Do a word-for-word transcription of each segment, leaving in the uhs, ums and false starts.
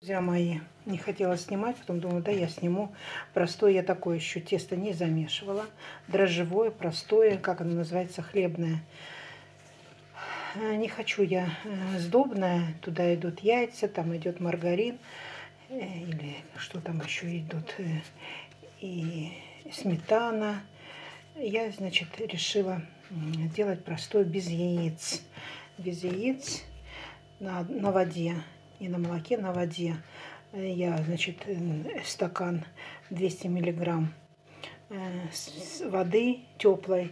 Друзья мои, не хотела снимать, потом думаю, да, я сниму. Простое я такое еще тесто не замешивала. Дрожжевое, простое, как оно называется, хлебное. Не хочу я сдобное. Туда идут яйца, там идет маргарин. Или что там еще идут. И сметана. Я, значит, решила делать простое без яиц. Без яиц на, на воде. Не на молоке, на воде. Я, значит, стакан двести миллиграмм воды теплой,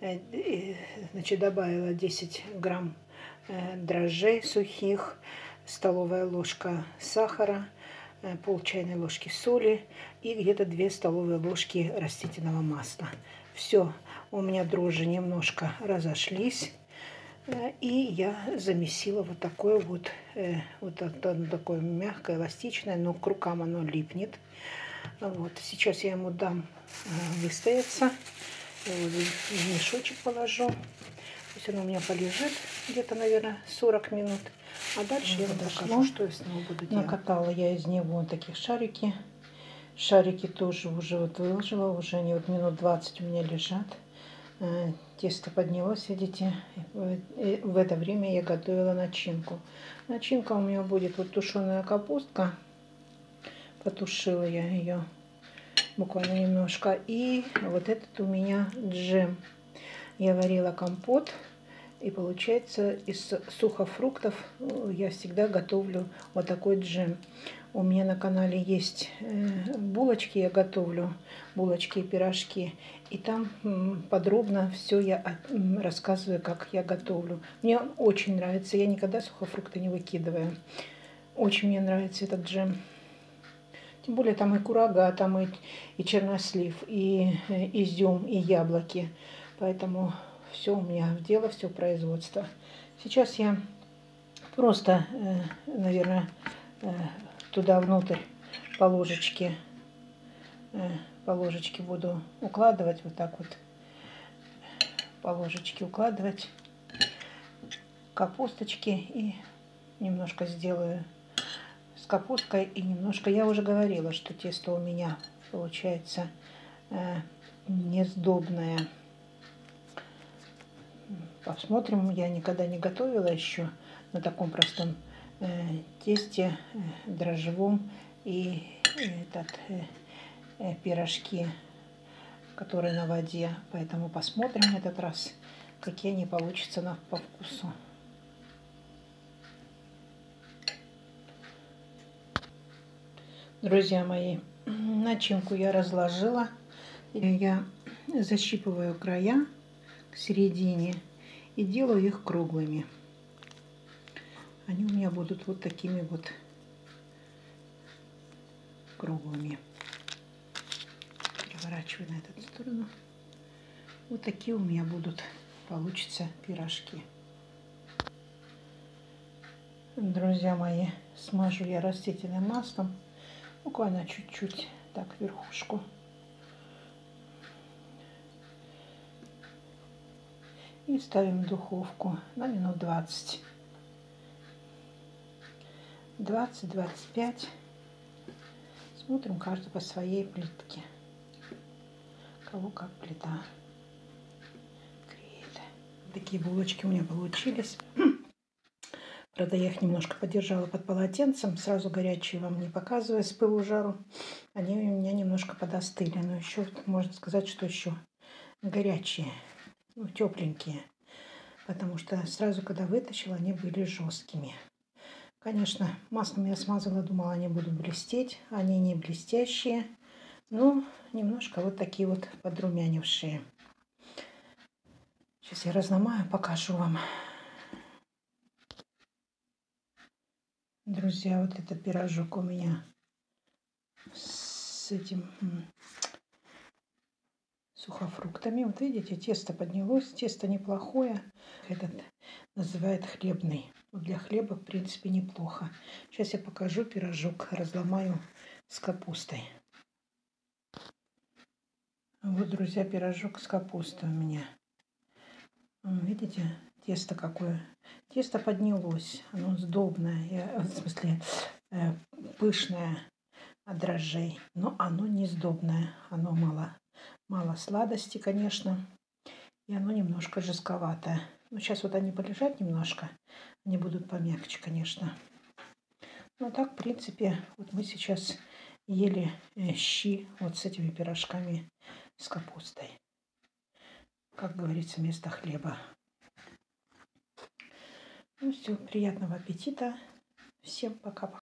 значит, добавила десять грамм дрожжей сухих, столовая ложка сахара, пол чайной ложки соли и где-то две столовые ложки растительного масла. Все, у меня дрожжи немножко разошлись. И я замесила вот такое вот, вот такое мягкое, эластичное, но к рукам оно липнет. Вот. Сейчас я ему дам выстояться. Я его в мешочек положу. Пусть оно у меня полежит где-то, наверное, сорок минут. А дальше вот я вам покажу, что я с него буду делать. Накатала я из него вот таких шарики. Шарики тоже уже вот выложила. Уже они вот минут двадцать у меня лежат. Тесто поднялось, видите. В это время я готовила начинку. Начинка у меня будет вот тушеная капустка. Потушила я ее буквально немножко. И вот этот у меня джем. Я варила компот. И получается из сухофруктов я всегда готовлю вот такой джем. У меня на канале есть булочки, я готовлю булочки и пирожки. И там подробно все я рассказываю, как я готовлю. Мне очень нравится, я никогда сухофрукты не выкидываю. Очень мне нравится этот джем. Тем более там и курага, там и, и чернослив, и изюм, и яблоки. Поэтому все у меня в дело, все производство. Сейчас я просто, наверное, туда внутрь по ложечке, по ложечке буду укладывать, вот так вот, по ложечке укладывать капусточки и немножко сделаю с капусткой и немножко, я уже говорила, что тесто у меня получается не сдобное. Посмотрим, я никогда не готовила еще на таком простом э, тесте э, дрожжевом и этот, э, э, пирожки, которые на воде. Поэтому посмотрим в этот раз, какие они получатся на, по вкусу. Друзья мои, начинку я разложила. Я защипываю края к середине и делаю их круглыми. Они у меня будут вот такими вот круглыми. Переворачиваю на эту сторону. Вот такие у меня будут, получатся пирожки. Друзья мои, смажу я растительным маслом. Буквально чуть-чуть, так, верхушку. И ставим в духовку на минут двадцать. двадцать-двадцать пять. Смотрим каждый по своей плитке. Кого как плита греет. Такие булочки у меня получились. Правда, я их немножко подержала под полотенцем. Сразу горячие вам не показываю с пылу жару. Они у меня немножко подостыли. Но еще можно сказать, что еще горячие. Ну, тепленькие. Потому что сразу, когда вытащила, они были жесткими. Конечно, маслом я смазала, думала, они будут блестеть. Они не блестящие, но немножко вот такие вот подрумянившие. Сейчас я разломаю, покажу вам. Друзья, вот этот пирожок у меня с этим сухофруктами. Вот видите, тесто поднялось. Тесто неплохое. Этот называют хлебный. Для хлеба, в принципе, неплохо. Сейчас я покажу пирожок. Разломаю с капустой. Вот, друзья, пирожок с капустой у меня. Видите, тесто какое? Тесто поднялось. Оно сдобное. Я, в смысле, э, пышное от дрожжей, но оно не сдобное, оно мало, мало сладости, конечно, и оно немножко жестковатое. Но сейчас вот они полежат немножко, они будут помягче, конечно. Ну так, в принципе, вот мы сейчас ели э, щи вот с этими пирожками с капустой. Как говорится, вместо хлеба. Ну все, приятного аппетита. Всем пока-пока.